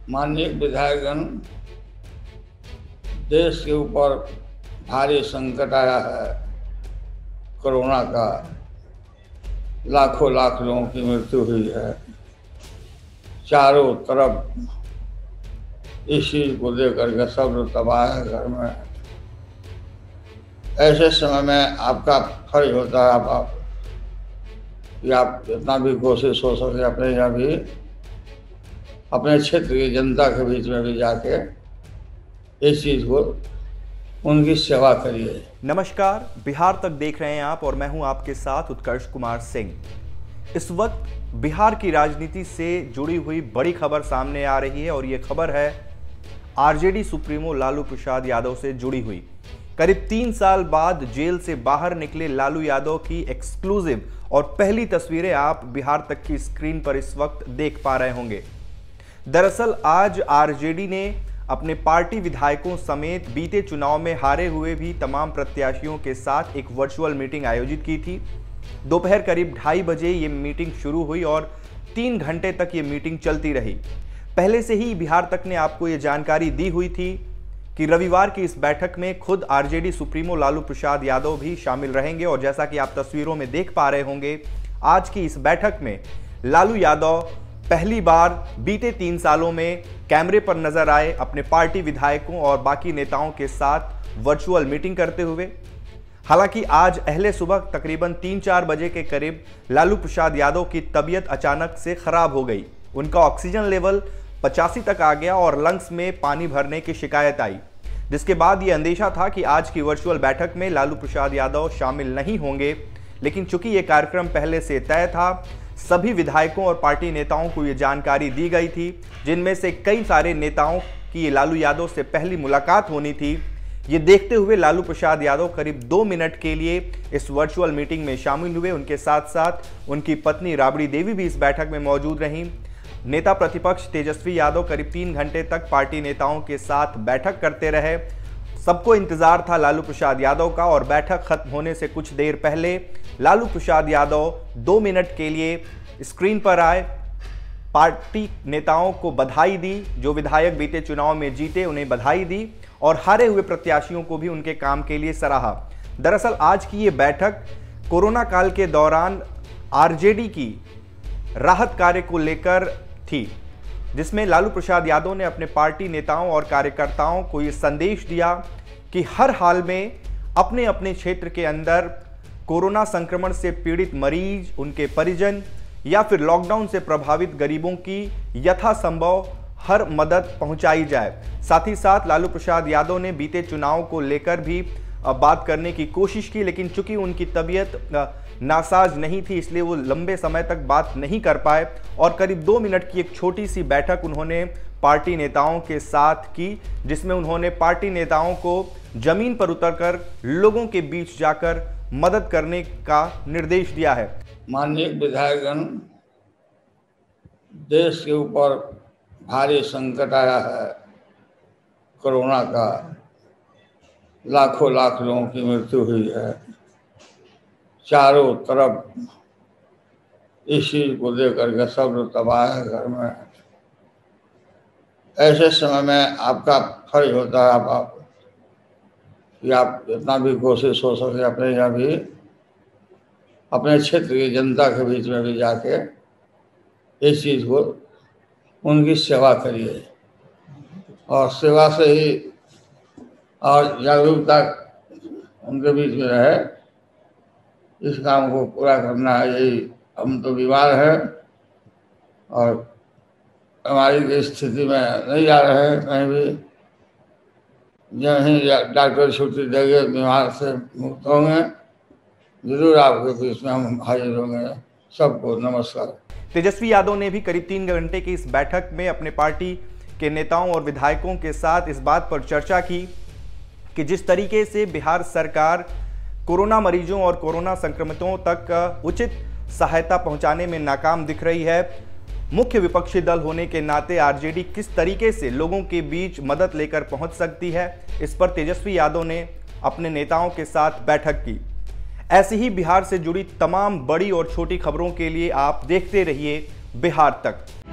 माननीय विधायकगण, देश के ऊपर भारी संकट आया है कोरोना का। लाखों लाख लोगों की मृत्यु हुई है। चारों तरफ इस चीज को लेकर के सब लोग तबाह है घर में। ऐसे समय में आपका फर्ज होता है कि आप जितना भी कोशिश हो सके अपने यहाँ भी, अपने क्षेत्र की जनता के बीच में भी जाके इस चीज को उनकी सेवा करिए। नमस्कार, बिहार तक देख रहे हैं आप और मैं हूं आपके साथ उत्कर्ष कुमार सिंह। इस वक्त बिहार की राजनीति से जुड़ी हुई बड़ी खबर सामने आ रही है और ये खबर है आरजेडी सुप्रीमो लालू प्रसाद यादव से जुड़ी हुई। करीब 3 साल बाद जेल से बाहर निकले लालू यादव की एक्सक्लूसिव और पहली तस्वीरें आप बिहार तक की स्क्रीन पर इस वक्त देख पा रहे होंगे। दरअसल आज आरजेडी ने अपने पार्टी विधायकों समेत बीते चुनाव में हारे हुए भी तमाम प्रत्याशियों के साथ एक वर्चुअल मीटिंग आयोजित की थी। दोपहर करीब 2:30 बजे ये मीटिंग शुरू हुई और 3 घंटे तक ये मीटिंग चलती रही। पहले से ही बिहार तक ने आपको ये जानकारी दी हुई थी कि रविवार की इस बैठक में खुद आरजेडी सुप्रीमो लालू प्रसाद यादव भी शामिल रहेंगे और जैसा कि आप तस्वीरों में देख पा रहे होंगे, आज की इस बैठक में लालू यादव पहली बार बीते 3 सालों में कैमरे पर नजर आए अपने पार्टी विधायकों और बाकी नेताओं के साथ वर्चुअल मीटिंग करते हुए। हालांकि आज अहले सुबह तकरीबन 3-4 बजे के करीब लालू प्रसाद यादव की तबीयत अचानक से खराब हो गई। उनका ऑक्सीजन लेवल 85 तक आ गया और लंग्स में पानी भरने की शिकायत आई, जिसके बाद यह अंदेशा था कि आज की वर्चुअल बैठक में लालू प्रसाद यादव शामिल नहीं होंगे। लेकिन चूंकि यह कार्यक्रम पहले से तय था, सभी विधायकों और पार्टी नेताओं को यह जानकारी दी गई थी, जिनमें से कई सारे नेताओं की लालू यादव से पहली मुलाकात होनी थी। ये देखते हुए लालू प्रसाद यादव करीब 2 मिनट के लिए इस वर्चुअल मीटिंग में शामिल हुए। उनके साथ साथ उनकी पत्नी राबड़ी देवी भी इस बैठक में मौजूद रहीं। नेता प्रतिपक्ष तेजस्वी यादव करीब 3 घंटे तक पार्टी नेताओं के साथ बैठक करते रहे। सबको इंतजार था लालू प्रसाद यादव का और बैठक खत्म होने से कुछ देर पहले लालू प्रसाद यादव 2 मिनट के लिए स्क्रीन पर आए, पार्टी नेताओं को बधाई दी। जो विधायक बीते चुनाव में जीते उन्हें बधाई दी और हारे हुए प्रत्याशियों को भी उनके काम के लिए सराहा। दरअसल आज की ये बैठक कोरोना काल के दौरान आरजेडी की राहत कार्य को लेकर थी, जिसमें लालू प्रसाद यादव ने अपने पार्टी नेताओं और कार्यकर्ताओं को ये संदेश दिया कि हर हाल में अपने अपने क्षेत्र के अंदर कोरोना संक्रमण से पीड़ित मरीज, उनके परिजन या फिर लॉकडाउन से प्रभावित गरीबों की यथासंभव हर मदद पहुंचाई जाए। साथ ही साथ लालू प्रसाद यादव ने बीते चुनाव को लेकर भी बात करने की कोशिश की, लेकिन चूंकि उनकी तबीयत नासाज नहीं थी इसलिए वो लंबे समय तक बात नहीं कर पाए और करीब 2 मिनट की एक छोटी सी बैठक उन्होंने पार्टी नेताओं के साथ की, जिसमें उन्होंने पार्टी नेताओं को जमीन पर उतरकर लोगों के बीच जाकर मदद करने का निर्देश दिया है। माननीय विधायकगण, देश के ऊपर भारी संकट आया है कोरोना का। लाखों लाख लोगों की मृत्यु हुई है। चारों तरफ इस चीज को लेकर के सब लोग तबाह है घर में। ऐसे समय में आपका फर्ज होता है कि आप जितना भी कोशिश हो सके अपने यहाँ भी, अपने क्षेत्र की जनता के बीच में भी जाके इस चीज को उनकी सेवा करिए और सेवा से ही और जागरूकता उनके बीच में रहे। इस काम को पूरा करना है। यही हम तो बीमार हैं और हमारी स्थिति में नहीं जा रहे हैं कहीं भी। जब ही डॉक्टर छुट्टी देंगे, बीमार से मुक्त होंगे, जरूर आपके बीच में हम हाजिर होंगे। सबको नमस्कार। तेजस्वी यादव ने भी करीब 3 घंटे की इस बैठक में अपने पार्टी के नेताओं और विधायकों के साथ इस बात पर चर्चा की कि जिस तरीके से बिहार सरकार कोरोना मरीजों और कोरोना संक्रमितों तक उचित सहायता पहुंचाने में नाकाम दिख रही है, मुख्य विपक्षी दल होने के नाते आरजेडी किस तरीके से लोगों के बीच मदद लेकर पहुंच सकती है, इस पर तेजस्वी यादव ने अपने नेताओं के साथ बैठक की। ऐसी ही बिहार से जुड़ी तमाम बड़ी और छोटी खबरों के लिए आप देखते रहिए बिहार तक।